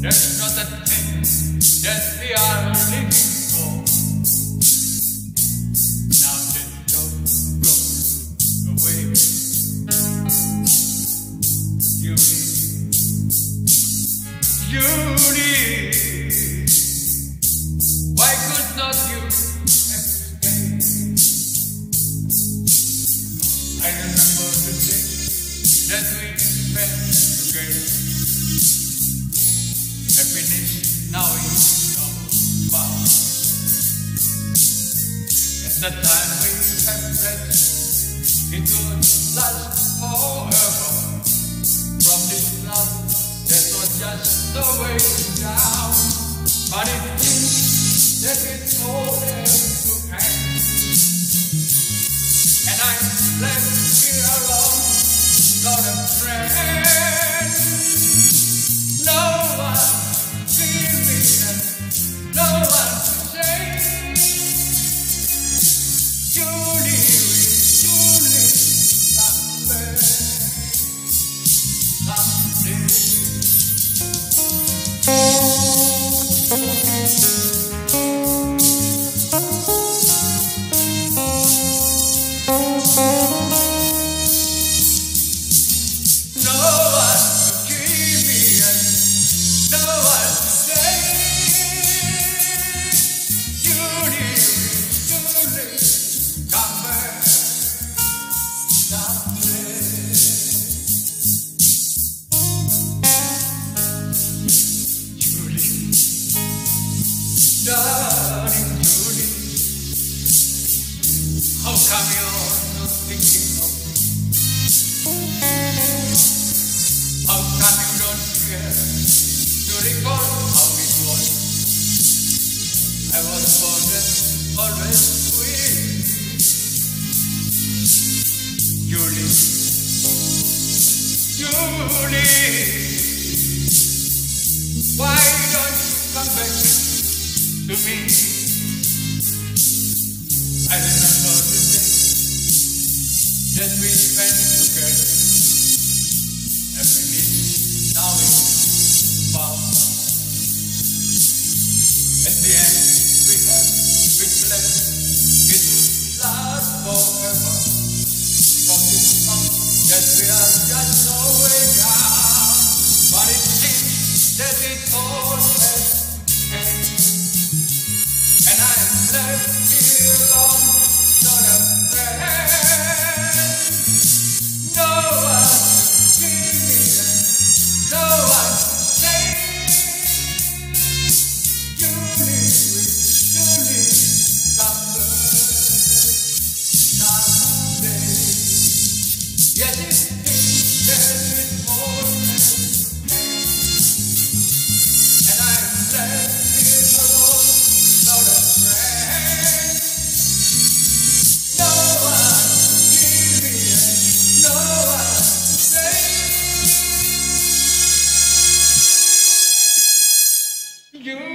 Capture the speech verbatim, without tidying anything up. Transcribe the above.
That's not the thing that we are living for. Now that love goes away, you need, you need. Why could not you explain? I remember the day that we spent together. Happiness now is no bound. At the time we have read, it would last forever. From this love that was just the way down, but it seems that it's all has to end. And I'm left here alone, not a friend. No one feel me, no one to say. Julie, Julie, someday, someday. Darling Julie, how come you're not thinking of me? How come you don't care to recall how it was? I was born and always with you. Julie, Julie, why don't you come back to me? I remember the day that we spent together. Every minute now is found. At the end we have with blessed, it will last forever. From this song that we are just no way down, but it seems that it all has changed. And I'm left here alone, not a friend. No one to give me, no one to say. Julie, Julie, someday, someday. Yes, it seems that it all has changed. And I'm left here alone, not a friend. No one to give me, no one to say. You